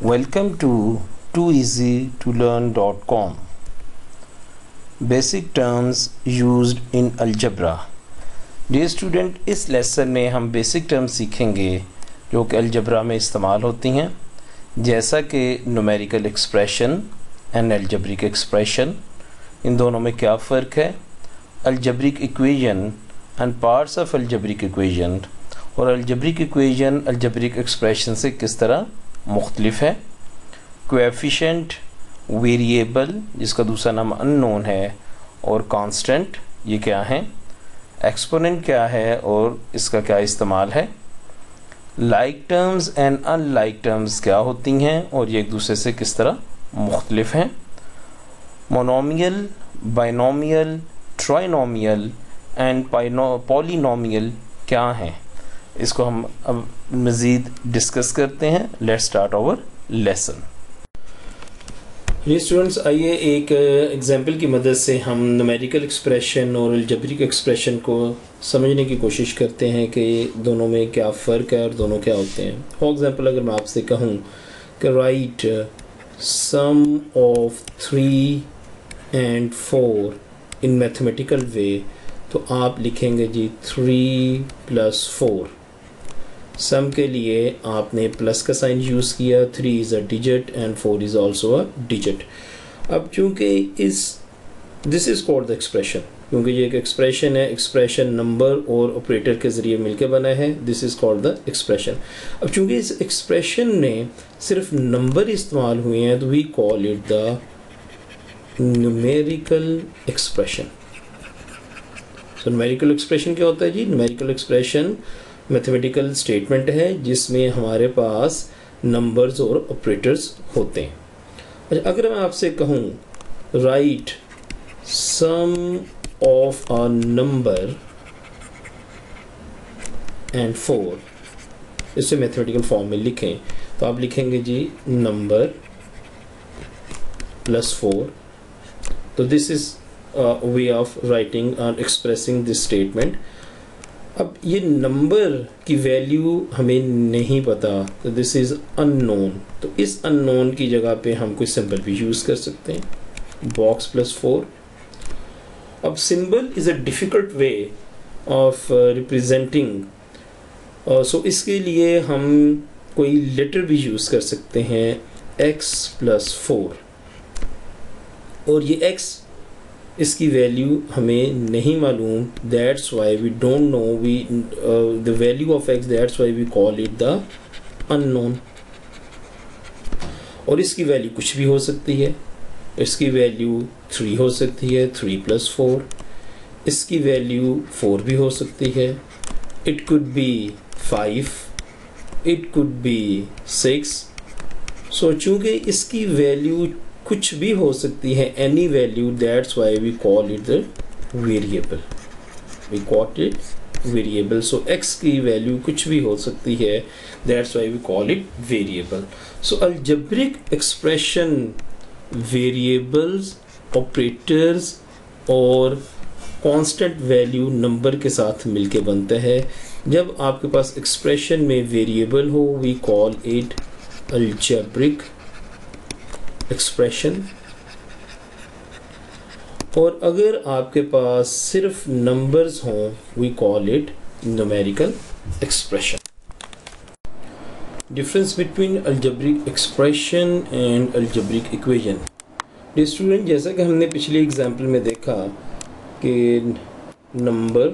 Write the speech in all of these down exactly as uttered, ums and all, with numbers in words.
Welcome to too easy to learn dot com. Basic terms used in algebra. Dear student, इस lesson में हम basic terms सीखेंगे जो कि अलजब्रा में इस्तेमाल होती हैं, जैसा कि numerical expression and algebraic expression, इन दोनों में क्या फ़र्क है, algebraic equation and parts of algebraic equation, और अलजेब्रिक इक्वेशन अलजेब्रिक एक्सप्रेशन से किस तरह मुख्तलिफ है, कोएफिशिएंट, वेरिएबल जिसका दूसरा नाम अननोन है, और कांस्टेंट ये क्या है, एक्सपोनेंट क्या है और इसका क्या इस्तेमाल है, like terms and unlike terms क्या होती हैं और ये एक दूसरे से किस तरह मुख्तलिफ हैं, monomial, binomial, trinomial and polynomial क्या हैं, इसको हम अब मज़ीद डिस्कस करते हैं. Let's start our lesson. ये स्टूडेंट्स, आइए एक एग्जांपल की मदद से हम न्यूमेरिकल एक्सप्रेशन और अलजेब्रिक एक्सप्रेशन को समझने की कोशिश करते हैं कि दोनों में क्या फ़र्क है और दोनों क्या होते हैं. फॉर एग्जांपल, अगर मैं आपसे कहूँ कि write sum of three and four in mathematical way, तो आप लिखेंगे जी थ्री प्लस फोर. सम के लिए आपने प्लस का साइन यूज़ किया, three is a digit and four is also a digit. अब चूँकि इस this is called the expression, क्योंकि ये एक एक्सप्रेशन है, एक्सप्रेशन नंबर और ऑपरेटर के ज़रिए मिलकर बना है, this is called the expression. अब चूँकि इस एक्सप्रेशन में सिर्फ नंबर इस्तेमाल हुए हैं, तो we call it the numerical expression. So numerical expression क्या होता है जी? न्यूमेरिकल एक्सप्रेशन मैथमेटिकल स्टेटमेंट है जिसमें हमारे पास नंबर्स और ऑपरेटर्स होते हैं. अच्छा, अगर मैं आपसे कहूँ write sum of a number and four, इसे मैथमेटिकल फॉर्म में लिखें, तो आप लिखेंगे जी नंबर प्लस फोर. तो this is way of writing और एक्सप्रेसिंग दिस स्टेटमेंट. अब ये नंबर की वैल्यू हमें नहीं पता, तो दिस इज़ अननोन. तो इस अननोन की जगह पे हम कोई सिंबल भी यूज़ कर सकते हैं, बॉक्स प्लस फोर. अब symbol is a difficult way of representing, so इसके लिए हम कोई लेटर भी यूज़ कर सकते हैं, x प्लस फोर. और ये x, इसकी वैल्यू हमें नहीं मालूम, that's why we don't know we the value of x, that's why we call it the unknown. और इसकी वैल्यू कुछ भी हो सकती है, इसकी वैल्यू थ्री हो सकती है, थ्री प्लस फोर. इसकी वैल्यू फोर भी हो सकती है, it could be five, it could be six. So चूँकि इसकी वैल्यू कुछ भी हो सकती है, any value, that's why we call it the variable, we call it variable. So x की वैल्यू कुछ भी हो सकती है, that's why we call it variable. So algebraic expression variables, operators और कांस्टेंट वैल्यू नंबर के साथ मिलके बनता है. जब आपके पास एक्सप्रेशन में वेरिएबल हो, we call it algebraic expression. और अगर आपके पास सिर्फ नंबर्स हों, we call it numerical expression. Difference between algebraic expression and algebraic equation. Dear student, जैसा कि हमने पिछले एग्जाम्पल में देखा कि नंबर,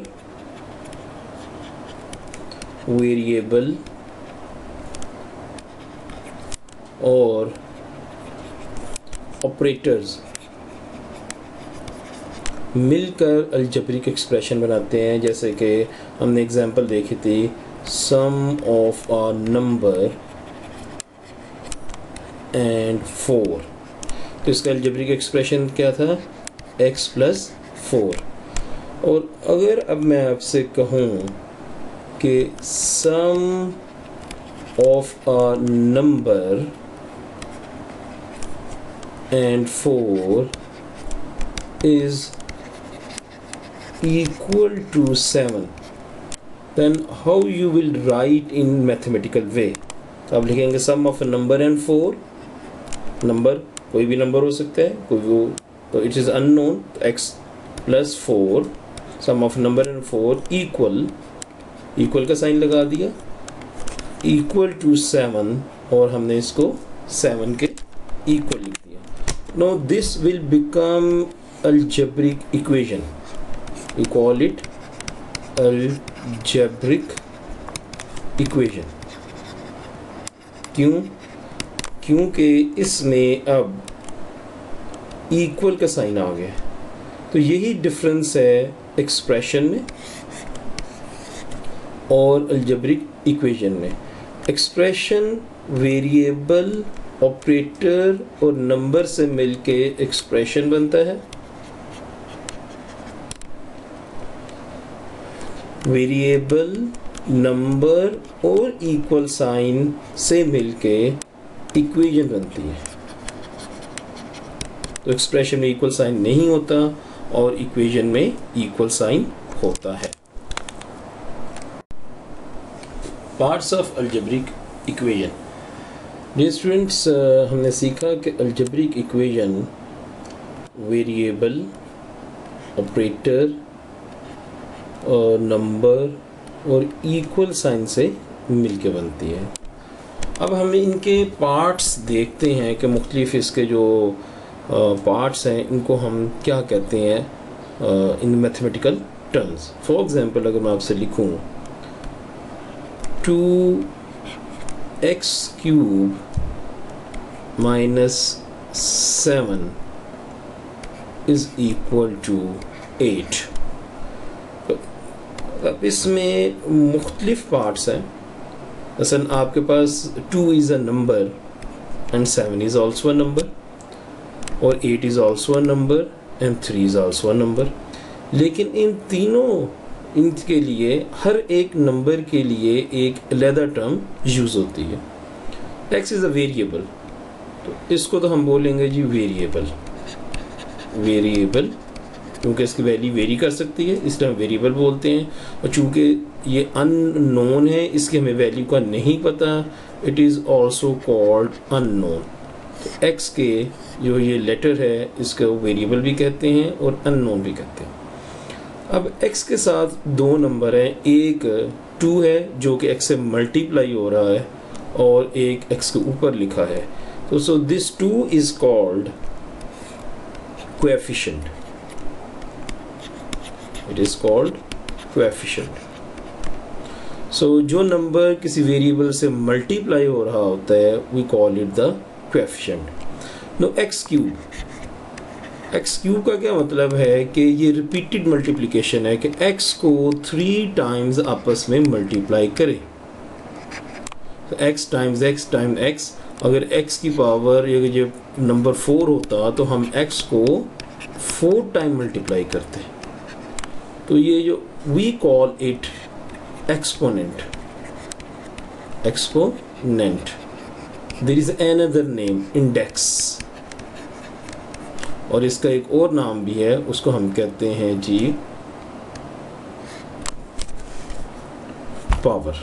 वेरिएबल और ऑपरेटर्स मिलकर अलजेब्रिक एक्सप्रेशन बनाते हैं. जैसे कि हमने एग्जांपल देखी थी, sum of a number and four, तो इसका अलजेब्रिक एक्सप्रेशन क्या था, x प्लस फोर. और अगर अब मैं आपसे कहूँ कि sum of a number and four is equal to seven, then how you will write in mathematical way? तो आप लिखेंगे sum of a number and four, number कोई भी नंबर हो सकता है, कोई वो, तो इट इज़ अननोन, तो x plus four sum of number and four equal, equal का साइन लगा दिया, इक्वल टू सेवन, और हमने इसको सेवन के इक्वल लिख दिया। Now this will become algebraic equation, we call it algebraic equation. क्यों? क्योंकि इसमें अब इक्वल का साइन आ गया। तो यही डिफरेंस है एक्सप्रेशन में और अलजेब्रिक इक्वेशन में। एक्सप्रेशन वेरिएबल, ऑपरेटर और नंबर से मिलके एक्सप्रेशन बनता है, वेरिएबल, नंबर और इक्वल साइन से मिलके इक्वेशन बनती है। तो एक्सप्रेशन में इक्वल साइन नहीं होता और इक्वेशन में इक्वल साइन होता है। Parts of algebraic equation. Dear students, हमने सीखा कि अलजेब्रिक इक्वेशन वेरिएबल, ऑपरेटर और नंबर और इक्वल साइन से मिलके बनती है। अब हम इनके पार्ट्स देखते हैं कि मुख्तलिफ इसके जो पार्ट्स uh, हैं इनको हम क्या कहते हैं in mathematical terms. For example अगर मैं आपसे लिखूं two x cube minus seven is equal to eight, अब इसमें मुख्तलिफ पार्ट्स हैं। मसलन आपके पास two is a number and seven is also a number, और eight is also a number and three is also a number. लेकिन इन तीनों इनके लिए हर एक नंबर के लिए एक अलग टर्म यूज़ होती है। एक्स इज़ अ वेरिएबल, तो इसको तो हम बोलेंगे जी वेरिएबल, वेरिएबल क्योंकि इसकी वैल्यू वेरी कर सकती है इसलिए हम वेरिएबल बोलते हैं। और चूँकि ये अननोन है, इसकी हमें वैल्यू का नहीं पता, it is also called unknown. तो एक्स के जो ये लेटर है इसको वेरिएबल भी कहते हैं और अननोन भी कहते हैं। अब x के साथ दो नंबर हैं, एक टू है जो कि x से मल्टीप्लाई हो रहा है और एक x के ऊपर लिखा है, तो so this two is called coefficient, it is called coefficient. So जो नंबर किसी वेरिएबल से मल्टीप्लाई हो रहा होता है we call it the coefficient. Now x cube, x cube का क्या मतलब है कि ये रिपीटेड मल्टीप्लिकेशन है कि x को थ्री टाइम्स आपस में मल्टीप्लाई करें। तो x times x times x, अगर x की पावर ये नंबर फोर होता तो हम x को फोर टाइम मल्टीप्लाई करते। तो ये जो we call it exponent, exponent. There is another name index, और इसका एक और नाम भी है, उसको हम कहते हैं जी पावर।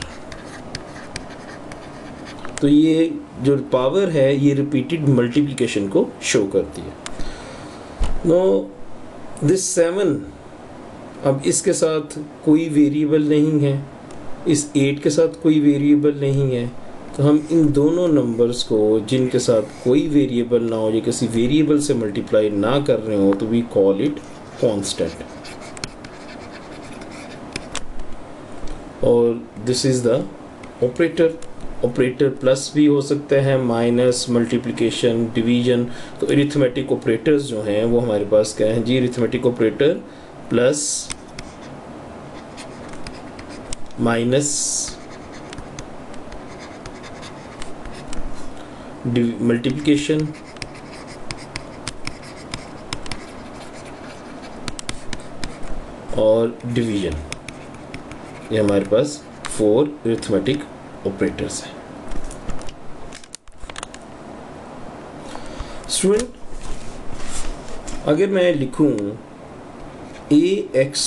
तो ये जो पावर है ये रिपीटेड मल्टीप्लिकेशन को शो करती है। नो दिस सेवन, अब इसके साथ कोई वेरिएबल नहीं है, इस एट के साथ कोई वेरिएबल नहीं है, तो हम इन दोनों नंबर्स को जिनके साथ कोई वेरिएबल ना हो या किसी वेरिएबल से मल्टीप्लाई ना कर रहे हो तो वी कॉल इट कांस्टेंट। और this is the operator. Operator plus भी हो सकता है, माइनस, मल्टीप्लिकेशन, डिवीजन। तो अरिथमेटिक ऑपरेटर्स जो हैं वो हमारे पास क्या हैं जी, arithmetic operator plus, minus, multiplication, और डिवीजन। ये हमारे पास फोर अरिथमेटिक ऑपरेटर्स हैं। स्टूडेंट, अगर मैं लिखूं a x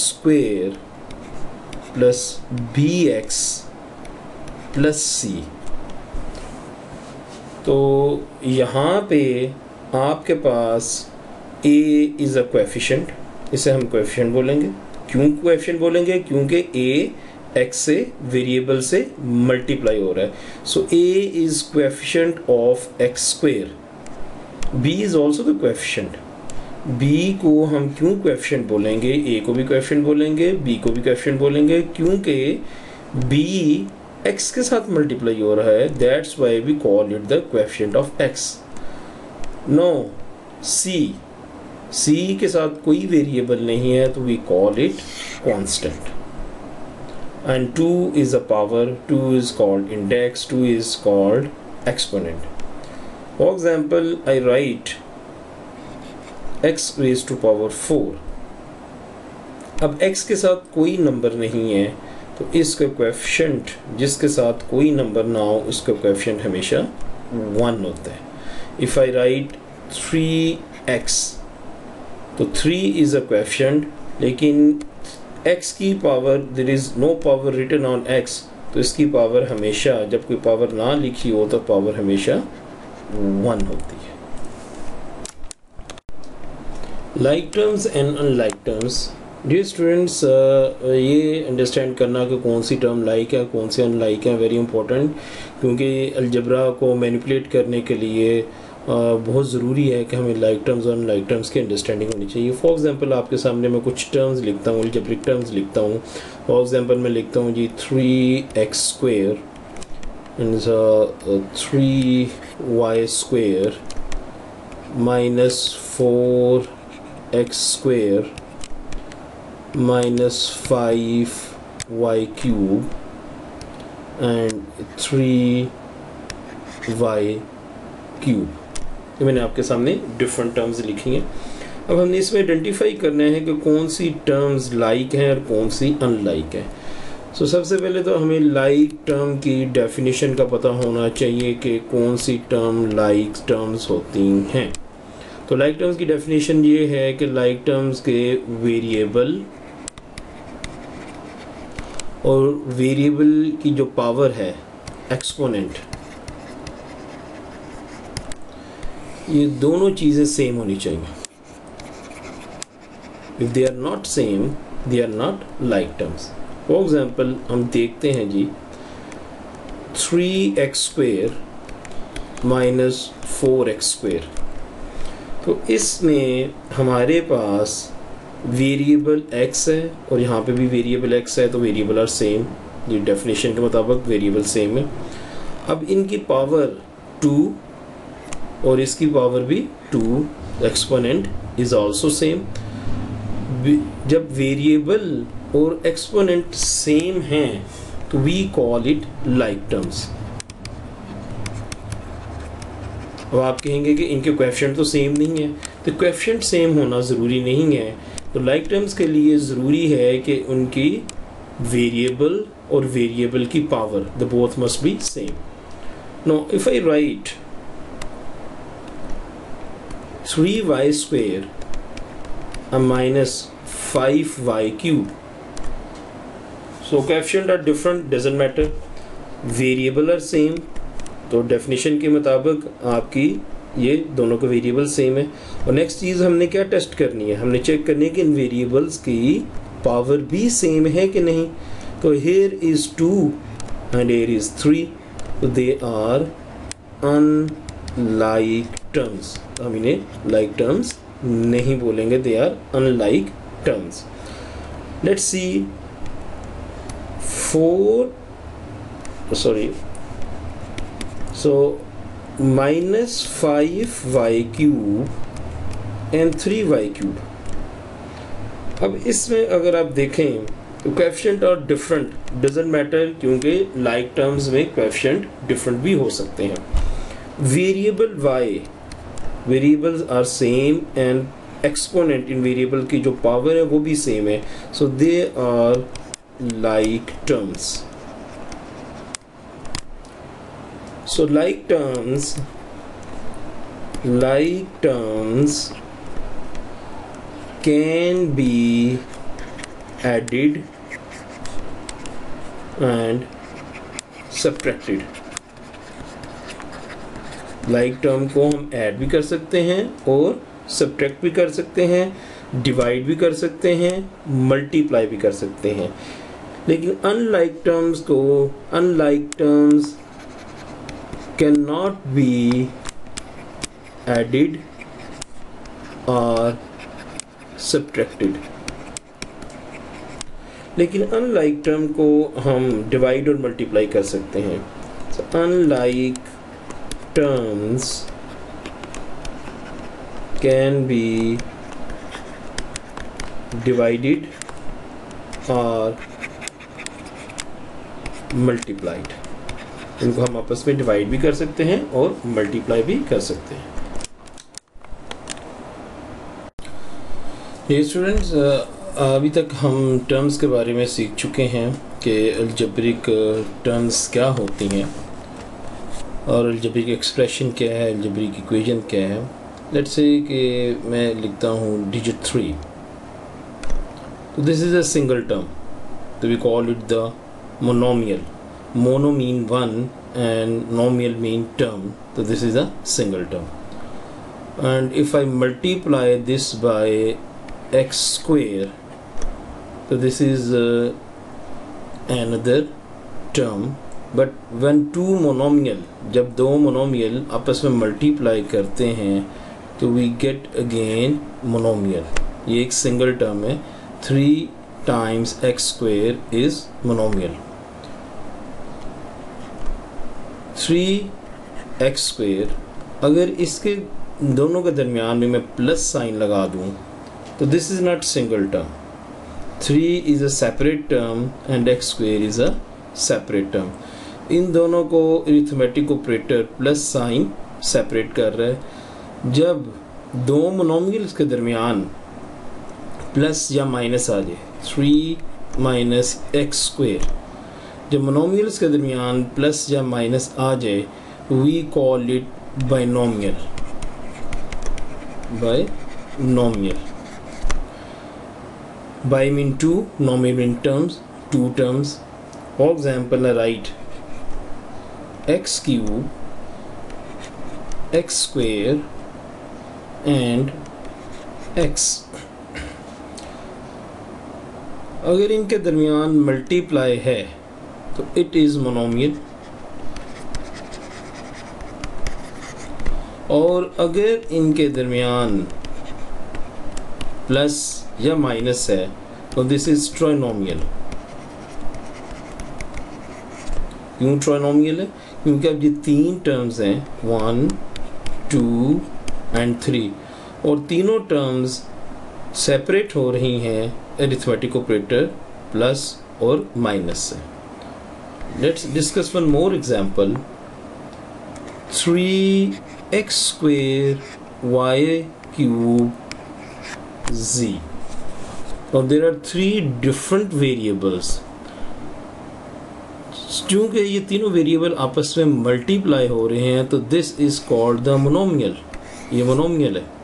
square plus b x plus c, तो यहाँ पे आपके पास a इज़ अ कोएफिशिएंट, इसे हम कोएफिशिएंट बोलेंगे। क्यों कोएफिशिएंट बोलेंगे? क्योंकि a x से वेरिएबल से मल्टीप्लाई हो रहा है। So a is coefficient of x square, b is also the coefficient. b को हम क्यों कोएफिशिएंट बोलेंगे? a को भी कोएफिशिएंट बोलेंगे, b को भी कोएफिशिएंट बोलेंगे, क्योंकि b x के साथ मल्टीप्लाई हो रहा है। That's why we call it the coefficient of x। Now c c के साथ कोई वेरिएबल नहीं है, तो we call it constant. And two is a power, two is called index, two is called exponent. For example I write x raise to power four. अब x के साथ कोई नंबर नहीं है, तो इसका कोएफिशिएंट, जिसके साथ कोई नंबर ना हो, उसका कोएफिशिएंट हमेशा वन होता है। If I write three x, तो थ्री इज अ कोएफिशिएंट, लेकिन x की power, there is no power written on x, तो इसकी पावर हमेशा, जब कोई पावर ना लिखी हो तो पावर हमेशा वन होती है। Like terms and unlike terms. Dear students, ये अंडरस्टैंड करना कि कौन सी टर्म लाइक है, कौन सी अनलाइक है, वेरी इंपॉर्टेंट, क्योंकि अलजबरा को मैनिपुलेट करने के लिए uh, बहुत ज़रूरी है कि हमें लाइक टर्म्स और अनलाइक टर्म्स की अंडरस्टैंडिंग होनी चाहिए। फॉर एग्जांपल आपके सामने मैं कुछ टर्म्स लिखता हूँ, अलजब्रिक टर्म्स लिखता हूँ। फॉर एग्जांपल मैं लिखता हूँ जी three x square three y square minus four x square minus five y cube and three y cube. ये मैंने आपके सामने डिफरेंट टर्म्स लिखी हैं। अब हमने इसमें आइडेंटिफाई करना है कि कौन सी टर्म्स लाइक हैं और कौन सी अनलाइक है। सो so, सबसे पहले तो हमें लाइक टर्म की डेफिनेशन का पता होना चाहिए कि कौन सी टर्म लाइक टर्म्स होती हैं। तो लाइक टर्म्स की डेफिनेशन ये है कि लाइक टर्म्स के वेरिएबल और वेरिएबल की जो पावर है एक्सपोनेंट, ये दोनों चीज़ें सेम होनी चाहिए। If they are not same, they are not like terms. For example हम देखते हैं जी three x square minus four x square, तो इसमें हमारे पास वेरिएबल x है और यहाँ पे भी वेरिएबल x है, तो वेरिएबल आर सेम। ये डेफिनेशन के मुताबिक वेरिएबल सेम है। अब इनकी पावर टू और इसकी पावर भी two, exponent is also same. जब वेरिएबल और एक्सपोनेंट सेम हैं तो we call it like terms. अब आप कहेंगे कि इनके कोएफिशिएंट तो सेम नहीं है, तो कोएफिशिएंट सेम होना ज़रूरी नहीं है। तो लाइक टर्म्स के लिए ज़रूरी है कि उनकी वेरिएबल और वेरिएबल की power, the both must be same. No if I write three y square minus five y cube, so coefficient are different, doesn't matter, variable are same, तो डेफिनेशन के मुताबिक आपकी ये दोनों के वेरिएबल सेम है। और नेक्स्ट चीज़ हमने क्या टेस्ट करनी है, हमने चेक करनी है कि इन वेरिएबल्स की पावर भी सेम है कि नहीं। तो here is two and here is three, तो दे आर अनलाइक टर्म्स। हम इन्हें लाइक टर्म्स नहीं बोलेंगे, they are unlike terms. Let's see four sorry so minus five y cube and three y cube. अब इसमें अगर आप देखें तो कोएफिशिएंट और डिफरेंट डजंट मैटर, क्योंकि लाइक टर्म्स में कोएफिशिएंट डिफरेंट भी हो सकते हैं। Variable y, variables are same and exponent इन वेरिएबल की जो पावर है वो भी सेम है, so they are like terms. So like terms, like terms can be added and subtracted. Like term को हम ऐड भी कर सकते हैं और सब्ट्रैक्ट भी कर सकते हैं, डिवाइड भी कर सकते हैं, मल्टीप्लाई भी कर सकते हैं। लेकिन अनलाइक टर्म्स को unlike terms can not be added और सब्ट्रैक्टेड। लेकिन अनलाइक टर्म को हम डिवाइड और मल्टीप्लाई कर सकते हैं। so, unlike terms can be divided और मल्टीप्लाइड। इनको हम आपस में डिवाइड भी कर सकते हैं और मल्टीप्लाई भी कर सकते हैं। ये स्टूडेंट्स, अभी तक हम टर्म्स के बारे में सीख चुके हैं कि अलजेब्रिक टर्म्स क्या होती हैं और अलजेब्रिक एक्सप्रेशन क्या है, अलजेब्रिक इक्वेशन क्या है। लेट्स से कि मैं लिखता हूँ डिजिट थ्री, तो this is a single term, तो we call it the monomial. Mono mean one and nomial mean term, so this is a single term. And if I multiply this by x square, so this is uh, another term. But when two monomial, जब दो monomial आपस में multiply करते हैं तो we get again monomial। ये एक single term है। three times x square is monomial। Three x square, अगर इसके दोनों के दरमियान में मैं प्लस साइन लगा दूं तो this is not single term. Three is a separate term and x square is a separate term. इन दोनों को arithmetic operator plus sign separate कर रहा है। जब दो मोनोमियल्स के दरमियान प्लस या माइनस आ जाए, थ्री माइनस एक्स स्क्वेयर, जब मोनोमियल्स के दरमियान प्लस या माइनस आ जाए, we call it binomial. Binomial, bi mean two, nomial mean terms, two terms. For example, I write x cube, x square and x। अगर इनके दरमियान मल्टीप्लाई है तो इट इज़ मोनोमियल, और अगर इनके दरमियान प्लस या माइनस है तो दिस इज ट्राइनोमियल। क्यों ट्राइनोमियल है? क्योंकि अब ये तीन टर्म्स हैं, वन टू एंड थ्री, और तीनों टर्म्स सेपरेट हो रही हैं अरिथमेटिक ऑपरेटर प्लस और माइनस से। Let's discuss one more example. three x square y cube z. Now there are three different variables. क्योंकि ये तीनों वेरिएबल आपस में मल्टीप्लाई हो रहे हैं तो this is called the monomial. ये मोनोमियल है।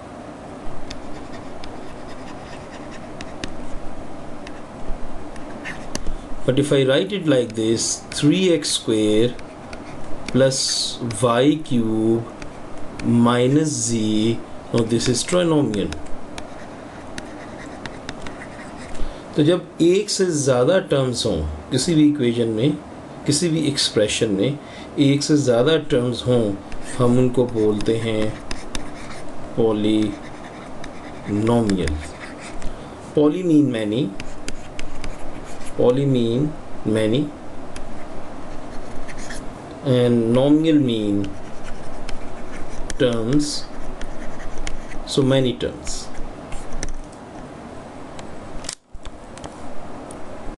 But if I write it like this, three x square plus y cube minus z, now this is trinomial। तो जब एक से ज़्यादा टर्म्स हों किसी भी इक्वेशन में, किसी भी एक्सप्रेशन में एक से ज़्यादा टर्म्स हों, हम उनको बोलते हैं polynomial. Poly mean many, poly mean many and nomial mean terms, so many terms।